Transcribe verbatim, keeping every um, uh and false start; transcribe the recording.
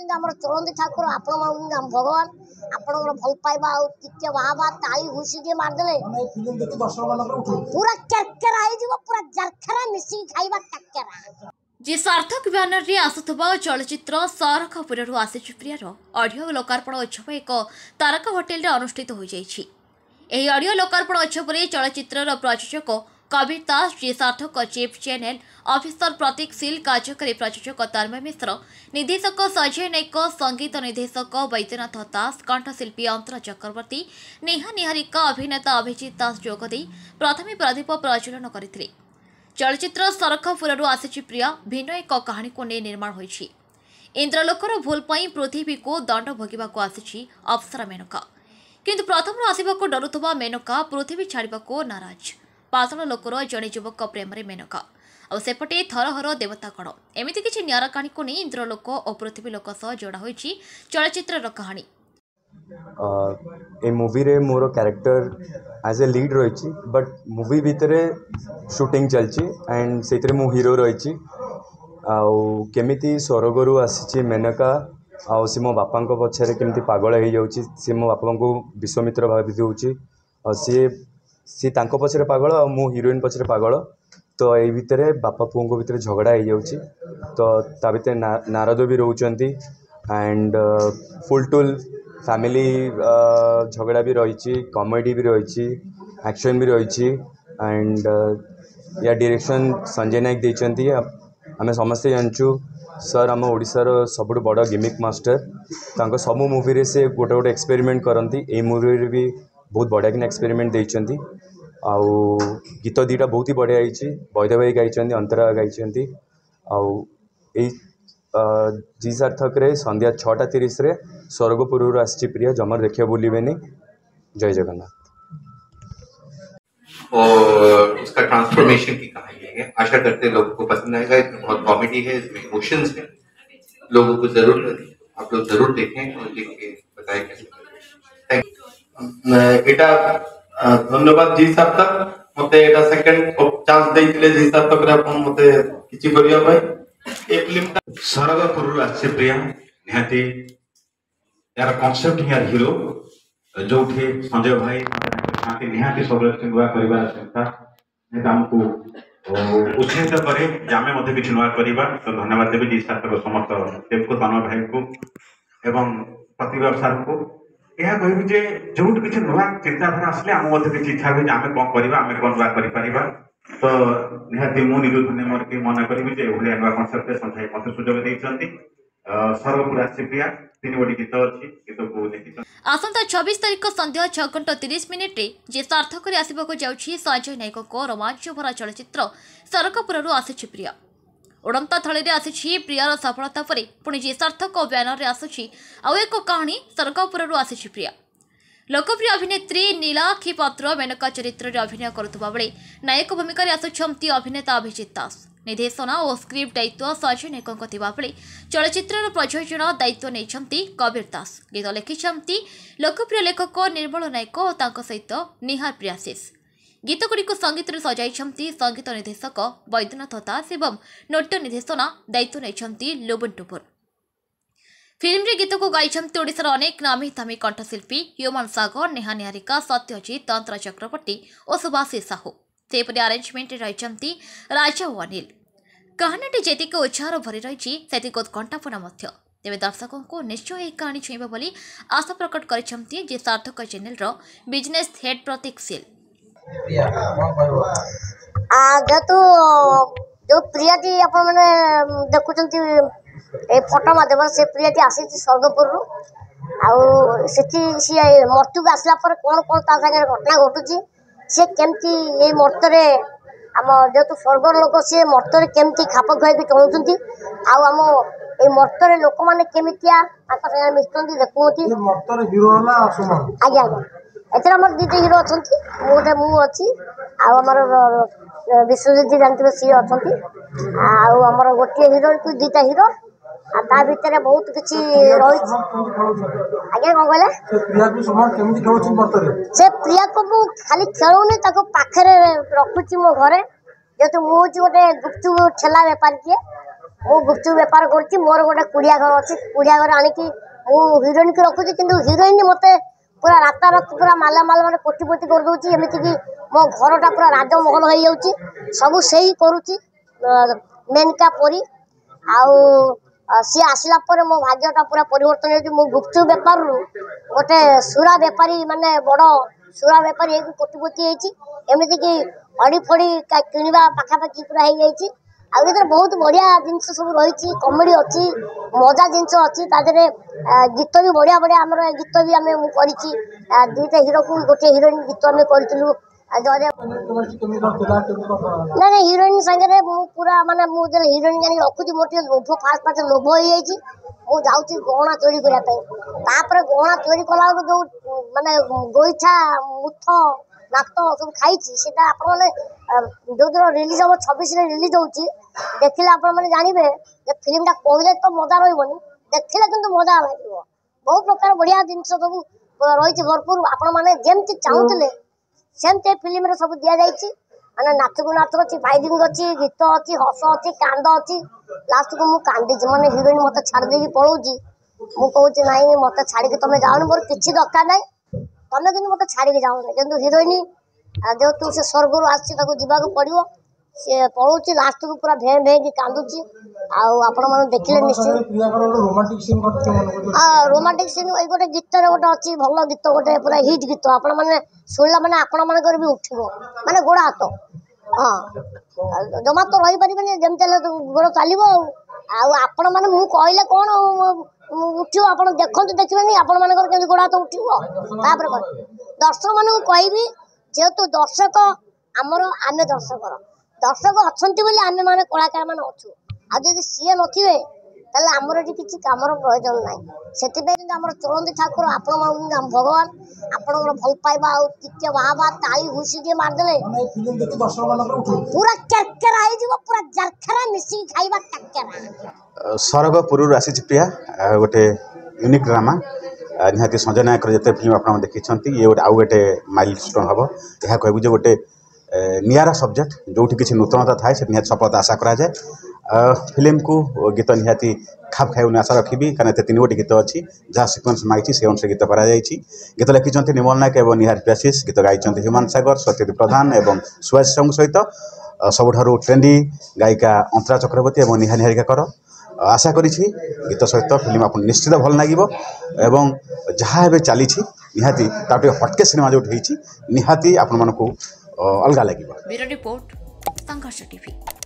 आम चलती ठाकुर आपण भगवान आपण भल पाइबा टिके बाबा ताली घुसी टे मारदे पूरा केरकेरा पूरा जरखेरा मिसिक खाइबा टक्केरा जे सार्थक ब्यानर रे आसुथबा चलचित्र सरखपुर आसीच प्रियर ऑडियो लोकार्पण उत्सव एक तारका होटेल रे अनुष्ठित हो जाइछि। एही ऑडियो लोकार्पण उत्सव रे चलचित्र प्रयोजक कबीर दास, जे सार्थक चीफ चैनल ऑफिसर प्रतीक सिल, कार्यकारी प्रयोजक तन्मय मिश्र, निर्देशक सजय नायक, संगीत निर्देशक वैद्यनाथ दास, कंठशिल्पी अंतर चक्रवर्ती, नेहा निहारिका, अभिनेता अभिजित दास जोगदे प्रथम प्रदीप प्रज्वलन करथिले। चलचित्र सरखपुर आसीच प्रिया भिन्न एक कहानी को नहीं निर्माण होइछि। इंद्रलोकर भूल पाई पृथ्वी को दंड भोगिबा को आसीछि अप्सरा मेनका, किंतु प्रथम आसिबा को डरुथबा मेनका पृथ्वी छाड़िबा को नाराज। पाताल लोकर जड़े युवक प्रेम मेनका और सेपटे थरहर देवता कण एमती किसी निरा कहानी को नहीं इंद्रलोक और पृथ्वी लोक सह जोड़ा होइछि चलचित्र कहानी। ए मूवी रे मोर कैरेक्टर एज ए लीड रही बट मूवी भितर शूटिंग चलची एंड से मु हीरो रही केमिति स्वर्गरु आसी मेनका आउ सी मो बापा पछरे केमिति पागल हो जाउची सी मो बापा को विश्वामित्र भावी दूची और सी सी तांको पछरे पागल और मु हीरोइन पछरे पागल तो यही भितर बापा पुओं को भितर झगड़ा हो जाउची तो ता भितर ना, नारद भी रोचंती एंड फुल टुल फैमिली झगड़ा भी रही कॉमेडी भी रही एक्शन भी रही एंड या डायरेक्शन संजय नायक देइचंती। आम समस्ते जानचु सर आम ओडिशार सबुठ बड़ गिमिक मास्टर तांको सबु मूवी रे से गोटे गोटे एक्सपेरिमेंट करती ए मूवी रे भी बहुत बढ़िया कि एक्सपेरिमेंट देइचंती आउ गीत दीटा बहुत ही बढ़िया होइछि वैद भाई गाइचंती अंतरा गाइचंती आउ ए जी सार्थक रे संध्या छटा तीस रे स्वर्गपुर आसी प्रिय जमर देखिए भूलिबेनी। जय जगन्नाथ। और उसका ट्रांसफॉर्मेशन की कहानी है। आशा करते लोगों को पसंद आएगा। इसमें बहुत कॉमेडी है, इसमें इमोशंस है। लोगों को जरूर आप लोग जरूर देखें और देख के बताएं कैसे। Thank you. एटा धन्यवाद जी सार्थक मते एटा सेकंड चांस देइतिले जी सार्थक रे अपन मते किछि करिया भाई ए फिल्म सरगपुर आसी प्रिया निहाती यार कॉन्सेप्ट यार हीरो जो थे संजय भाई निहाती निहाती सब नुआ करबा चिंता ने हमको उत्साहित करे जामे मते किछि नुआ करबा तो धन्यवाद देबी जी सार्थक समस्त टीम को तन्मय भाई को एवं प्रतिभा सर को यह कहबी जे जोट किछि नुआ चिंताधारा आसले हम मते किछि इच्छा हो आमे कोन करबा आमे कोन नुआ करि परिबा तो निहाती मु निरुद्धने मोर के मना करबी जे ओलिया नुआ कॉन्सेप्ट संजय मते सुजोग दैछंती सर्वपुर आसी प्रिया तीन गोटी गीत अच्छी गीत को देखि आसंता छब्बीस तारीख संध्या छह घंटा तीस मिनिट रे जे सार्थक रे आसिबा को जाउछि संजय नायक को रोमांच भरा चलचित्र सरकपुर आसीछि प्रिया। उड़ंता थली रे आसीछि प्रियार सफलता परे पुणी जे सार्थक बैनर रे आसीछि आउ एक कहानी सरकपुर आसीछि प्रिया। लोकप्रिय अभिनेत्री नीलाक्षी पात्र मेनका चरित्र रे अभिनय करुवा बेले नायक भूमिका रे आसुछंती अभिनेता अभिजित दास। निर्देशना और स्क्रिप्ट दायित्व सजय नायक बेले चलचित्र प्रयोजना दायित्व नहीं कबीर दास। गीत लिखिं लोकप्रिय लेखक निर्मल नायक और सहित निहार प्रियाशीष। गीतगुड़ी संगीत सजाई संगीत निर्देशक वैद्यनाथ दास एवं नृत्य निर्देशना दायित्व नहीं लोबन टुपुर। फिल्म रे गीत को गाई ओडिशार अनेक नामी दामी कंठशिल्पी ह्यूमान सागर, नेहा निहारिका, सत्यजित, अंतरा चक्रवर्ती और सुभाषी साहू। सेपरि अरेंजमेंट रही राजा और अनिल। कहानी जेतिक उत्साह भरी रही से उत्कंठापूर्ण तेज दर्शकों को निश्चय यह कहानी छुईब बोली आशा प्रकट कर सार्थक चैनल रो बिजनेस हेड प्रतीक सिल। जेतु जो प्रिया जी आपण माने देखुचंती ए फोटो माध्यम से प्रिया जी आसी स्वर्गपुर आउ सेठी सी मृत्यु को आसला पर कौन कौन ता संगे घटना घटुची से केमती ये मर्तरे आम जेतु स्वर्गर लोक सी मर्तरे केमती खाप खुआई चलुंट आउ आम ये मर्तरे लोक मैंने केमितिया मिशुंट देखुंती आज्ञा आज्ञा एथर आम दुईटा हिरो अच्छा गोटे मु अच्छी आमर विश्वजित जानते सी अच्छा आमर गोटे हिरो दुईटा हिरो ता भितर बहुत किसी रही आज्ञा कौन कहले से प्रिया को मु खाली खेलुनी पाखे रखुची मो घरे जेतु मुझे गोटे गुपचुप ठेला बेपारी टे मु गुपचुप बेपार कर मोर गोटे कुड़िया घर अच्छी कुड़िया घर आणिकी मु हिरोइन की रखुची किंतु हिरोइन मते पूरा राता रात पूरा माला माल माने कोटिपति कर दउची एमिति कि मो घरटा पूरा राजमहल हो जाउची सब सही करूची मेनका परी आउ सी आसला पर मो भाग्यटा पूरा परिवर्तन हो मु गुपचुप बेपार रु गोटे सुरा बेपारी माने बड़ सुरा बेपारी कोटिपति होती एमती कि अड़ी फड़ी किणवा पाखापाखि पूरा हो जाइए आउ बहुत बढ़िया जिनस सब रही कमेडी अच्छी मजा जिनस अच्छी तादे गीत भी बढ़िया बढ़िया आम गीत भी आम करी दुईटा हिरो को गोटे हिरोइन गीत आम करूँ ना ना हिरोइन सागे पूरा माने मुझे हिरोइन जानी रखुची मोटे लोभ फास्ट फास्ट लोभ हो जाइए मु जाऊँगी गहना चोरी करने गहना चोरी कला जो माने गोईठा मुथ नाक सब खाई जो दिन रिलीज हम छब्बीस रिलीज होती देखिले आपण मैंने जानवे फिल्मटा कहले तो मजा रही देखिले कि मजा लगे बहुत प्रकार बढ़िया जिन सब रही भरपूर आपण मैंने जमती चाहूले सेमती फिल्म सब दि जाइए मैंने नाचक नाच अच्छी फाइटिंग अच्छी गीत अच्छी हस अच्छी कांद अच्छी लास्ट को मुझे कांदी मैंने हिरोइन मत छाड़ी पलाऊँ मुझे ना मत छाड़ी तुम जाओ मोर किसी दरकार ना तुम कि मत छाड़ी जाऊन कि हिरोइन जेहेतु से स्वर्ग रू आसवाक पड़ो सी पलाऊँ लास्ट को पूरा भें भें कांदुची आपण मैंने देखिले निश्चित रोमांटिक सीन ये गोटे गीत गोटे अच्छी भल गीत गोटे पूरा हिट गीत आपण मैंने शुणला मैंने आपण मान भी उठिब माने गोड़ हाथ हाँ जमा तो रही पारे जमी गोड़ चलो आपण मैंने मुझे कहले कौन उठो आप देखते देखिए आपण मान गोड़ हाथ उठो दर्शक मान कहबी जेहेतु दर्शक आमर आम दर्शक दर्शक अच्छा आम मैंने कलाकार मान अच्छु आज सी नथिबे ताले आमर ये किसी कामर प्रयोजन ना से चलती ठाकुर आपण भगवान आपण भल पाइबा टिके बाबा ताली घुसी टे मारदे पूरा केरकेरा हो पूरा जरखेरा मिसी खाइबा केरकेरा सरगपुर आसी प्रिया गोटे यूनिक ड्रामा निहाती संजय नायक जिते फिल्म आप देखी ये गोटे आउ गोटे माइलस्टोन हम यह कहूँ जो गोटे नियारा सब्जेक्ट जो किसी नूतनता थाए से निहाती सफलता आशा कराए फिल्म को गीत निहाती खाप खाई आशा रखी कारण तीन गोटी गीत अच्छी जहाँ सिक्वेन्स मांगी से अनुसार गीत कर गीत लिखिं निर्मल नायक और निहारी प्यासीस गीत गाई ह्यूमान सागर सत्यदीप प्रधान और सुभाष साहू सहित सबुठ ट्रेंडी गायिका अंतरा चक्रवर्ती और निहा निहारिका कर आशा करी गीत सहित फिल्म आप निश्चित भल लगे एवं जहाँ ए चली निहाती हटके सिनेमा जो निहाती आपण मानक अलग लगे। Bureau report Sangharsh TV.